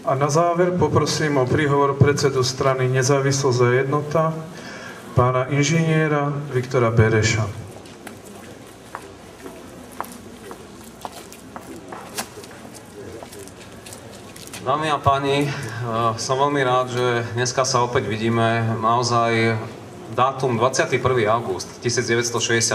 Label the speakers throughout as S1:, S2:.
S1: A na záver poprosím o príhovor predsedu strany Nezávislosť a jednota, pána inžiniera Viktora Bereša.
S2: Dámy a páni, som veľmi rád, že dneska sa opäť vidíme. Naozaj dátum 21. august 1968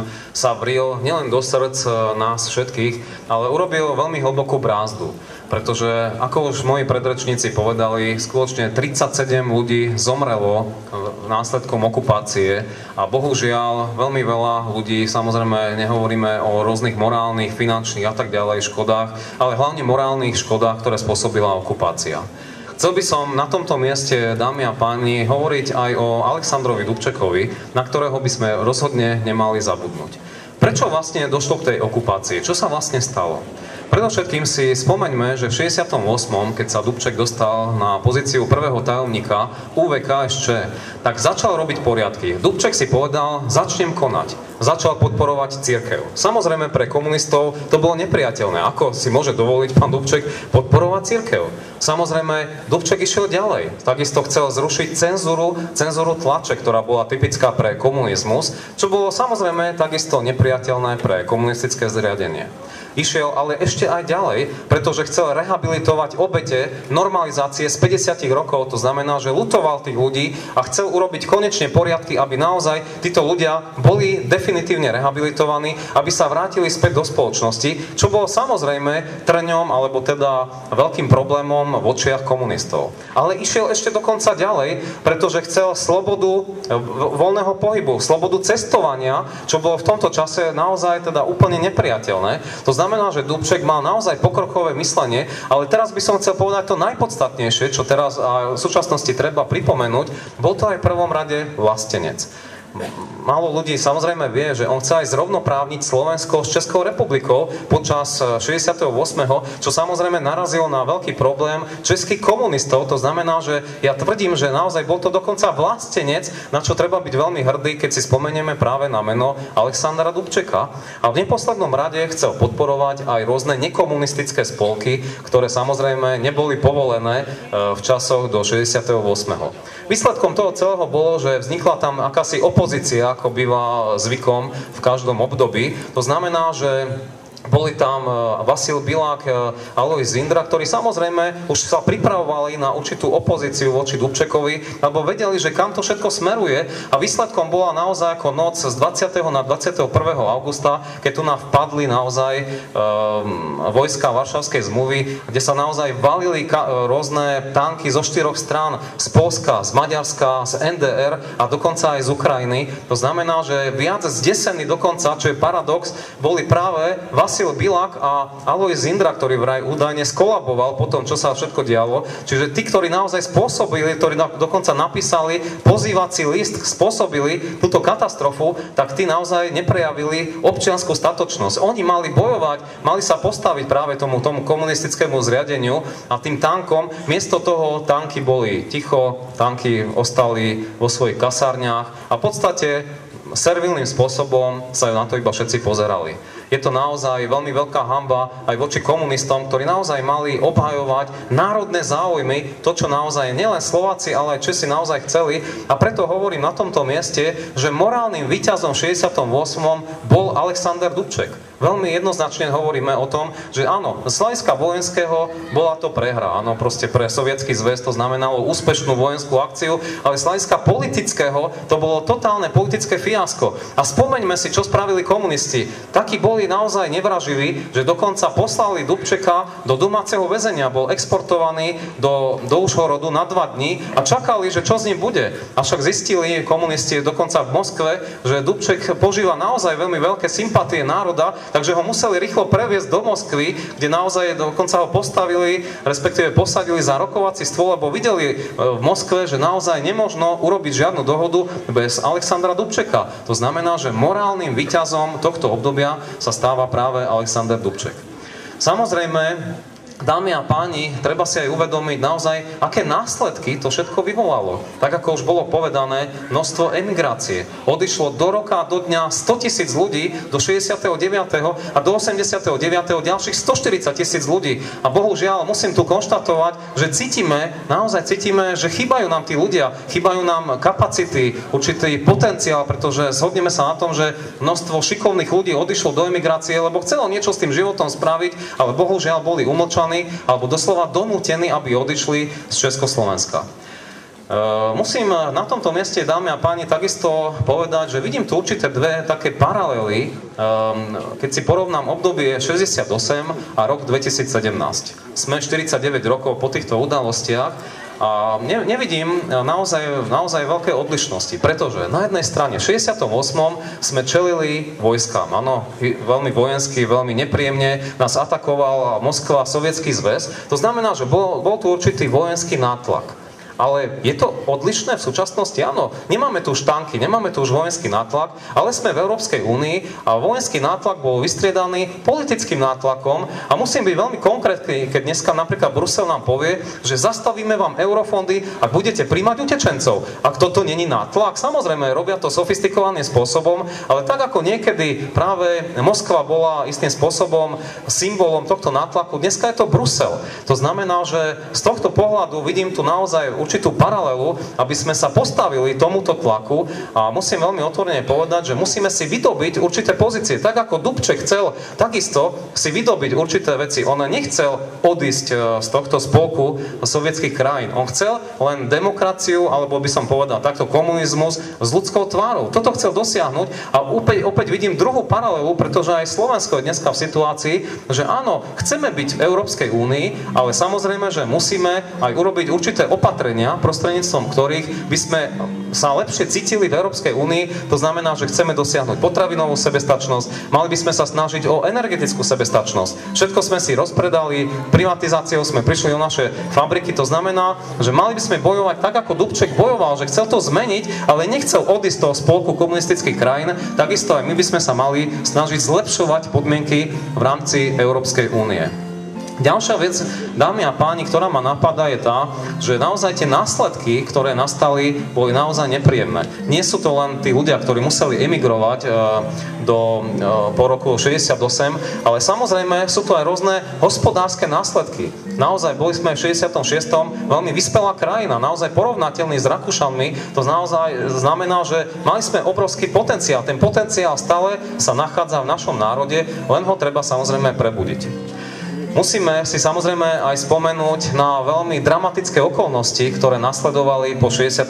S2: sa vril nielen do srdc nás všetkých, ale urobil veľmi hlbokú brázdu. Pretože, ako už moji predrečníci povedali, skutočne 37 ľudí zomrelo následkom okupácie a bohužiaľ veľmi veľa ľudí, samozrejme nehovoríme o rôznych morálnych, finančných a tak ďalej škodách, ale hlavne morálnych škodách, ktoré spôsobila okupácia. Chcel by som na tomto mieste, dámy a páni, hovoriť aj o Alexandrovi Dubčekovi, na ktorého by sme rozhodne nemali zabudnúť. Prečo vlastne došlo k tej okupácii? Čo sa vlastne stalo? Predovšetkým si spomeňme, že v 68., keď sa Dubček dostal na pozíciu prvého tajomníka UVKSČ, tak začal robiť poriadky. Dubček si povedal, začnem konať. Začal podporovať cirkev. Samozrejme pre komunistov to bolo nepriateľné. Ako si môže dovoliť pán Dubček podporovať cirkev? Samozrejme, Dubček išiel ďalej. Takisto chcel zrušiť cenzúru tlače, ktorá bola typická pre komunizmus, čo bolo samozrejme takisto nepriateľné pre komunistické zriadenie. Išiel ale ešte aj ďalej, pretože chcel rehabilitovať obete normalizácie z 50 rokov, to znamená, že ľutoval tých ľudí a chcel urobiť konečne poriadky, aby naozaj títo ľudia boli definitívne rehabilitovaní, aby sa vrátili späť do spoločnosti, čo bolo samozrejme trňom, alebo teda veľkým problémom v očiach komunistov. Ale išiel ešte dokonca ďalej, pretože chcel slobodu voľného pohybu, slobodu cestovania, čo bolo v tomto čase naozaj teda úplne nepriateľné. To znamená, že Dubček mal naozaj pokrokové myslenie, ale teraz by som chcel povedať to najpodstatnejšie, čo teraz v súčasnosti treba pripomenúť, bol to aj v prvom rade vlastenec. Málo ľudí samozrejme vie, že on chce aj zrovnoprávniť Slovensko s Českou republikou počas 68., čo samozrejme narazilo na veľký problém českých komunistov. To znamená, že ja tvrdím, že naozaj bol to dokonca vlastenec, na čo treba byť veľmi hrdý, keď si spomenieme práve na meno Alexandra Dubčeka. A v neposlednom rade chcel podporovať aj rôzne nekomunistické spolky, ktoré samozrejme neboli povolené v časoch do 68. Výsledkom toho celého bolo, že vznikla tam akási opozícia, ako býva zvykom v každom období. To znamená, že boli tam Vasil Bilák, Alojz Zindra, ktorí samozrejme už sa pripravovali na určitú opozíciu voči Dubčekovi, lebo vedeli, že kam to všetko smeruje a výsledkom bola naozaj ako noc z 20. na 21. augusta, keď tu vpadli naozaj vojska Varšavskej zmluvy, kde sa naozaj valili rôzne tanky zo 4 strán, z Poľska, z Maďarska, z NDR a dokonca aj z Ukrajiny. To znamená, že viac zdesení dokonca, čo je paradox, boli práve Vasil Bilák a Alojz Zindra, ktorý vraj údajne skolaboval po tom, čo sa všetko dialo. Čiže tí, ktorí naozaj spôsobili, ktorí dokonca napísali pozývací list, spôsobili túto katastrofu, tak tí naozaj neprejavili občiansku statočnosť. Oni mali bojovať, mali sa postaviť práve tomu komunistickému zriadeniu a tým tankom, miesto toho tanky boli ticho, tanky ostali vo svojich kasárniach a v podstate servilným spôsobom sa na to iba všetci pozerali. Je to naozaj veľmi veľká hanba aj voči komunistom, ktorí naozaj mali obhajovať národné záujmy, to, čo naozaj nielen Slováci, ale aj Česi naozaj chceli. A preto hovorím na tomto mieste, že morálnym víťazom v 68. bol Alexander Dubček. Veľmi jednoznačne hovoríme o tom, že áno, z hľadiska vojenského bola to prehra. Áno, proste pre Sovietsky zväz to znamenalo úspešnú vojenskú akciu, ale z hľadiska politického to bolo totálne politické fiasko. A spomeňme si, čo spravili komunisti. Takí boli naozaj nevraživí, že dokonca poslali Dubčeka do domáceho väzenia. Bol exportovaný do Užhorodu na 2 dní a čakali, že čo s ním bude. Avšak zistili komunisti dokonca v Moskve, že Dubček požíva naozaj veľmi veľké sympatie národa, takže ho museli rýchlo previesť do Moskvy, kde naozaj dokonca ho postavili, respektíve posadili za rokovací stôl, lebo videli v Moskve, že naozaj nemožno urobiť žiadnu dohodu bez Alexandra Dubčeka. To znamená, že morálnym víťazom tohto obdobia sa stáva práve Alexander Dubček. Samozrejme, dámy a páni, treba si aj uvedomiť naozaj, aké následky to všetko vyvolalo. Tak ako už bolo povedané, množstvo emigrácie. Odišlo do roka, do dňa 100 000 ľudí, do 69. a do 89. ďalších 140 000 ľudí. A bohužiaľ, musím tu konštatovať, že naozaj cítime, že chýbajú nám tí ľudia, chýbajú nám kapacity, určitý potenciál, pretože zhodneme sa na tom, že množstvo šikovných ľudí odišlo do emigrácie, lebo chcelo niečo s tým životom spraviť, ale bohužiaľ boli umlčaní alebo doslova donútení, aby odišli z Československa. Musím na tomto mieste, dámy a páni, takisto povedať, že vidím tu určité dve také paralely, keď si porovnám obdobie 68 a rok 2017. Sme 49 rokov po týchto udalostiach a nevidím naozaj veľké odlišnosti, pretože na jednej strane v 68. sme čelili vojskám, áno, veľmi vojensky, veľmi nepríjemne nás atakoval Moskva, Sovietsky zväz, to znamená, že bol tu určitý vojenský nátlak. Ale je to odlišné v súčasnosti? Áno, nemáme tu už tanky, nemáme tu už vojenský nátlak, ale sme v Európskej únii a vojenský nátlak bol vystriedaný politickým nátlakom a musím byť veľmi konkrétny, keď dneska napríklad Brusel nám povie, že zastavíme vám eurofondy, ak budete príjmať utečencov. Ak toto není nátlak, samozrejme robia to sofistikovaným spôsobom, ale tak ako niekedy práve Moskva bola istým spôsobom symbolom tohto nátlaku, dneska je to Brusel. To znamená, že z tohto pohľadu vidím tu naozaj určitú paralelu, aby sme sa postavili tomuto tlaku a musím veľmi otvorene povedať, že musíme si vydobiť určité pozície. Tak ako Dubček chcel takisto si vydobiť určité veci. On nechcel odísť z tohto spolku sovietských krajín. On chcel len demokraciu, alebo by som povedal takto komunizmus s ľudskou tvárou. Toto chcel dosiahnuť a opäť vidím druhú paralelu, pretože aj Slovensko je dneska v situácii, že áno, chceme byť v Európskej únii, ale samozrejme, že musíme aj urobiť určité opatrenia, prostredníctvom ktorých by sme sa lepšie cítili v Európskej únii. To znamená, že chceme dosiahnuť potravinovú sebestačnosť, mali by sme sa snažiť o energetickú sebestačnosť. Všetko sme si rozpredali, privatizáciou sme prišli o naše fabriky, to znamená, že mali by sme bojovať tak, ako Dubček bojoval, že chcel to zmeniť, ale nechcel odísť z toho spolku komunistických krajín, takisto aj my by sme sa mali snažiť zlepšovať podmienky v rámci Európskej únie. Ďalšia vec, dámy a páni, ktorá ma napadá, je tá, že naozaj tie následky, ktoré nastali, boli naozaj nepríjemné. Nie sú to len tí ľudia, ktorí museli emigrovať po roku 68, ale samozrejme sú to aj rôzne hospodárske následky. Naozaj boli sme v 66. veľmi vyspelá krajina, naozaj porovnateľný s Rakúšanmi. To naozaj znamená, že mali sme obrovský potenciál. Ten potenciál stále sa nachádza v našom národe, len ho treba samozrejme prebudiť. Musíme si samozrejme aj spomenúť na veľmi dramatické okolnosti, ktoré nasledovali po 68.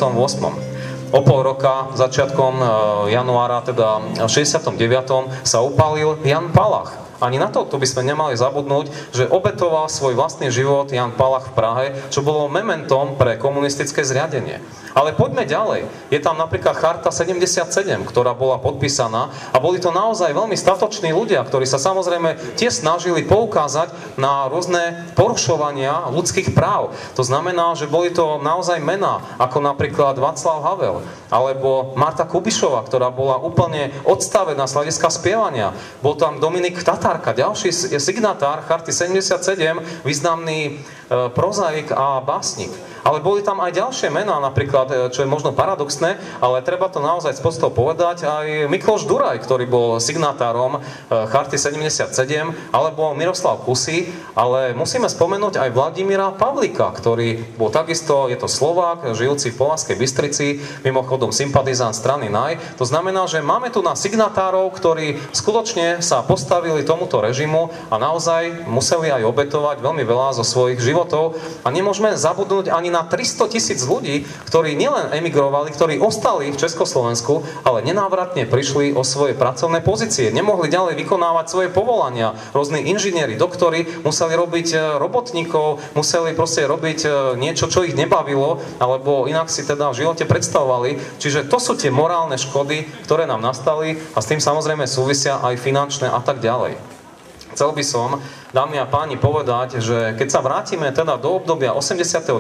S2: O pol roka, začiatkom januára, teda 69. sa upálil Jan Palach. Ani na to by sme nemali zabudnúť, že obetoval svoj vlastný život Jan Palach v Prahe, čo bolo mementom pre komunistické zriadenie. Ale poďme ďalej. Je tam napríklad Charta 77, ktorá bola podpísaná a boli to naozaj veľmi statoční ľudia, ktorí sa samozrejme tiež snažili poukázať na rôzne porušovania ľudských práv. To znamená, že boli to naozaj mená, ako napríklad Václav Havel, alebo Marta Kubišová, ktorá bola úplne odstavená z hľadiska spievania. Bol tam Dominik Tatárka, ďalší signatár Charty 77, významný prozaik a básnik. Ale boli tam aj ďalšie mená, napríklad, čo je možno paradoxné, ale treba to naozaj spostov povedať, aj Mikloš Duraj, ktorý bol signatárom Charty 77, alebo Miroslav Kusy, ale musíme spomenúť aj Vladimíra Pavlíka, ktorý bol takisto, je to Slovák, žijúci v Považskej Bystrici, mimochodom sympatizant strany NAJ. To znamená, že máme tu na signatárov, ktorí skutočne sa postavili tomuto režimu a naozaj museli aj obetovať veľmi veľa zo svojich životov a nemôžeme zabudnúť ani na 300 000 ľudí, ktorí nielen emigrovali, ktorí ostali v Československu, ale nenávratne prišli o svoje pracovné pozície. Nemohli ďalej vykonávať svoje povolania. Rôzni inžinieri, doktori museli robiť robotníkov, museli proste robiť niečo, čo ich nebavilo, alebo inak si teda v živote predstavovali. Čiže to sú tie morálne škody, ktoré nám nastali a s tým samozrejme súvisia aj finančné a tak ďalej. Chcel by som, dámy a páni, povedať, že keď sa vrátime teda do obdobia 89.,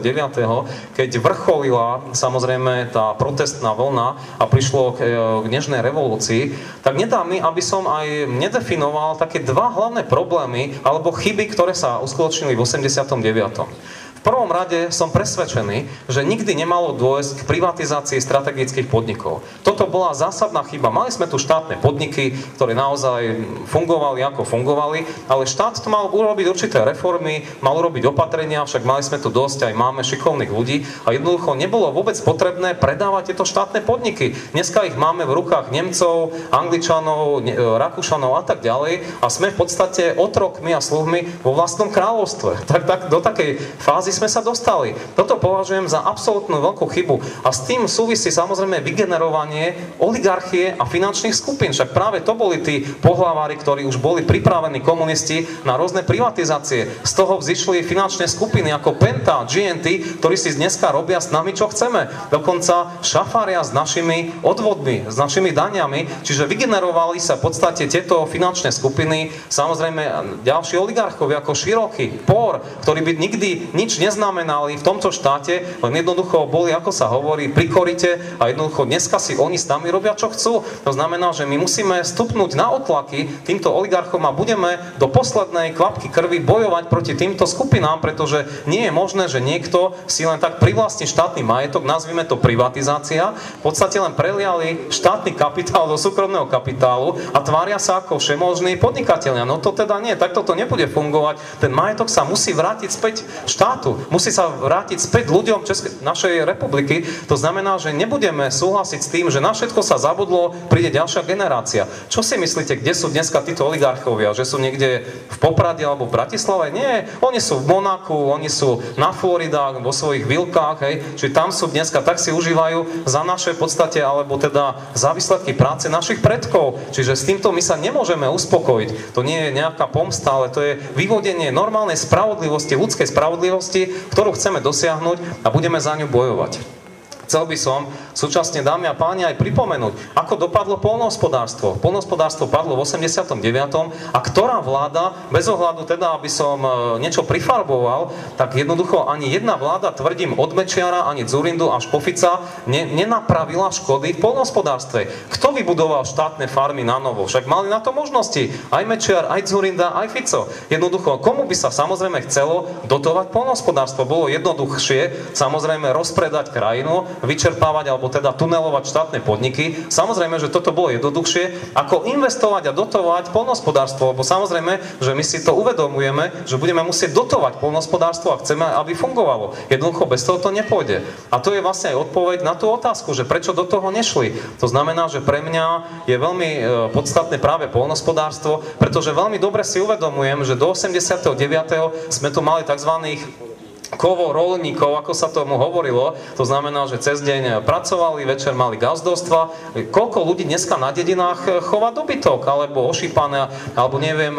S2: keď vrcholila samozrejme tá protestná vlna a prišlo k nežnej revolúcii, tak nedá mi, aby som aj nedefinoval také dva hlavné problémy alebo chyby, ktoré sa uskutočnili v 89. V prvom rade som presvedčený, že nikdy nemalo dôjsť k privatizácii strategických podnikov. Toto bola zásadná chyba. Mali sme tu štátne podniky, ktoré naozaj fungovali ako fungovali, ale štát tu mal urobiť určité reformy, mal urobiť opatrenia, však mali sme tu dosť, aj máme šikovných ľudí a jednoducho nebolo vôbec potrebné predávať tieto štátne podniky. Dneska ich máme v rukách Nemcov, Angličanov, Rakúšanov a tak ďalej a sme v podstate otrokmi a sluhmi vo vlastnom kráľovstve. Tak do takej fázy sme sa dostali. Toto považujem za absolútnu veľkú chybu. A s tým súvisí samozrejme vygenerovanie oligarchie a finančných skupín. Však práve to boli tí pohlavári, ktorí už boli pripravení komunisti na rôzne privatizácie. Z toho vzýšli finančné skupiny ako Penta, GNT, ktorí si dneska robia s nami, čo chceme. Dokonca šafária s našimi odvodmi, s našimi daniami. Čiže vygenerovali sa v podstate tieto finančné skupiny. Samozrejme ďalší oligarchovia ako Široký, Por, ktorí by nikdy nič neznamenali v tomto štáte, len jednoducho boli, ako sa hovorí, pri korite a jednoducho dneska si oni s nami robia, čo chcú. To znamená, že my musíme stupnúť na otlaky týmto oligarchom a budeme do poslednej kvapky krvi bojovať proti týmto skupinám, pretože nie je možné, že niekto si len tak privlastní štátny majetok, nazvime to privatizácia, v podstate len preliali štátny kapitál do súkromného kapitálu a tvária sa ako všemožní podnikatelia. No to teda nie, takto to nebude fungovať. Ten majetok sa musí vrátiť späť štátu. Musí sa vrátiť späť ľuďom našej republiky. To znamená, že nebudeme súhlasiť s tým, že na všetko sa zabudlo, príde ďalšia generácia. Čo si myslíte, kde sú dneska títo oligarchovia? Že sú niekde v Poprade alebo v Bratislave? Nie, oni sú v Monaku, oni sú na Floridách, vo svojich vilkách, hej. Čiže tam sú dneska, tak si užívajú za naše v podstate, alebo teda za výsledky práce našich predkov. Čiže s týmto my sa nemôžeme uspokojiť. To nie je nejaká pomsta, ale to je vyvodenie normálnej spravodlivosti, ľudskej spravodlivosti, ktorú chceme dosiahnuť a budeme za ňu bojovať. Chcel by som súčasne, dámy a páni, aj pripomenúť, ako dopadlo poľnohospodárstvo. Poľnohospodárstvo padlo v 89. a ktorá vláda, bez ohľadu teda, aby som niečo prifarboval, tak jednoducho ani jedna vláda, tvrdím od Mečiara, ani Dzurindu až po Fica, nenapravila škody v poľnohospodárstve. Kto vybudoval štátne farmy na novo? Však mali na to možnosti. Aj Mečiar, aj Dzurinda, aj Fico. Jednoducho, komu by sa samozrejme chcelo dotovať poľnohospodárstvo? Bolo jednoduchšie, samozrejme, rozpredať krajinu, vyčerpávať alebo teda tunelovať štátne podniky. Samozrejme, že toto bolo jednoduchšie, ako investovať a dotovať poľnohospodárstvo, lebo samozrejme, že my si to uvedomujeme, že budeme musieť dotovať poľnohospodárstvo a chceme, aby fungovalo. Jednoducho bez toho to nepôjde. A to je vlastne aj odpoveď na tú otázku, že prečo do toho nešli. To znamená, že pre mňa je veľmi podstatné práve poľnohospodárstvo, pretože veľmi dobre si uvedomujem, že do 89. sme tu mali tzv. Kovo rolníkov, ako sa tomu hovorilo, to znamená, že cez deň pracovali, večer mali gazdovstva. Koľko ľudí dneska na dedinách chová dobytok, alebo ošípané, alebo neviem,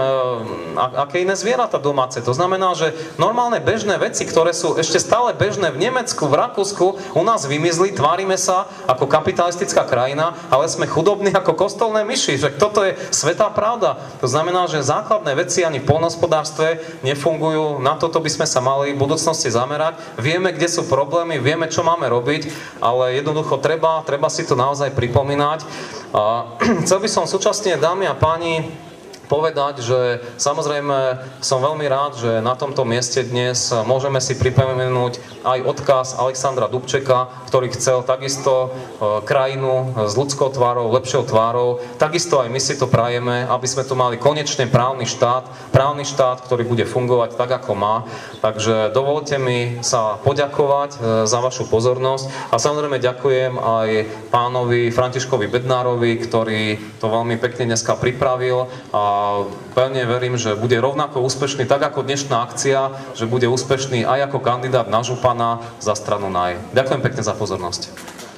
S2: aké iné zvieratá domáce. To znamená, že normálne bežné veci, ktoré sú ešte stále bežné v Nemecku, v Rakúsku, u nás vymizli, tvárime sa ako kapitalistická krajina, ale sme chudobní ako kostolné myši. Že toto je svätá pravda. To znamená, že základné veci ani v poľnohospodárstve nefungujú. Na toto by sme sa mali v budúcnosti zamerať. Vieme, kde sú problémy, vieme, čo máme robiť, ale jednoducho treba si to naozaj pripomínať. Chcel by som súčasne, dámy a páni, povedať, že samozrejme som veľmi rád, že na tomto mieste dnes môžeme si pripomenúť aj odkaz Alexandra Dubčeka, ktorý chcel takisto krajinu s ľudskou tvárou, lepšou tvárou. Takisto aj my si to prajeme, aby sme tu mali konečne právny štát, ktorý bude fungovať tak, ako má. Takže dovolte mi sa poďakovať za vašu pozornosť a samozrejme ďakujem aj pánovi Františkovi Bednárovi, ktorý to veľmi pekne dneska pripravil a pevne verím, že bude rovnako úspešný, tak ako dnešná akcia, že bude úspešný aj ako kandidát na župana za stranu NAJ. Ďakujem pekne za pozornosť.